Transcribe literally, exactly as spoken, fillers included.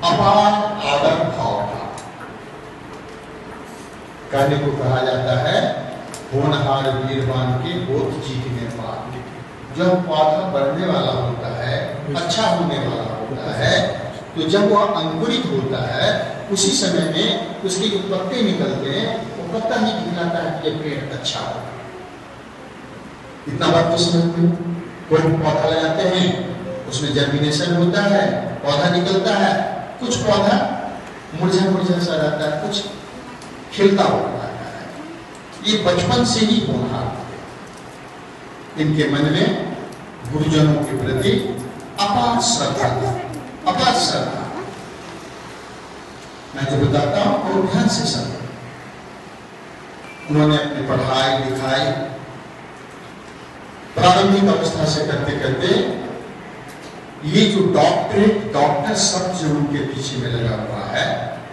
अपार आदर भाव था। कहने को कहा जाता है होनहार वीरवान के गोद जीतने पार। जब पौधा बढ़ने वाला होता है, अच्छा होने वाला होता है, तो जब वह अंकुरित होता है उसी समय में उसके जो पत्ते निकलते हैं वो पत्ता ही दिखलाता है कि पेड़ अच्छा हो। इतना बात तो समझते हो। कोई पौधा लगाते हैं, उसमें जर्मिनेशन होता है, पौधा निकलता है, कुछ पौधा मुरझा मुरझा सा रहता है, कुछ खिलता हुआ रहता है। ये बचपन से ही होनहार थे। इनके मन में गुरुजनों के प्रति अपार श्रद्धा था, अपार श्रद्धा। मैं जो बताता हूं वो ध्यान से समझो। उन्होंने अपनी पढ़ाई लिखाई प्रारंभिक अवस्था से करते करते ये जो डॉक्टरेट डॉक्टर शब्द जो उनके पीछे में लगा हुआ है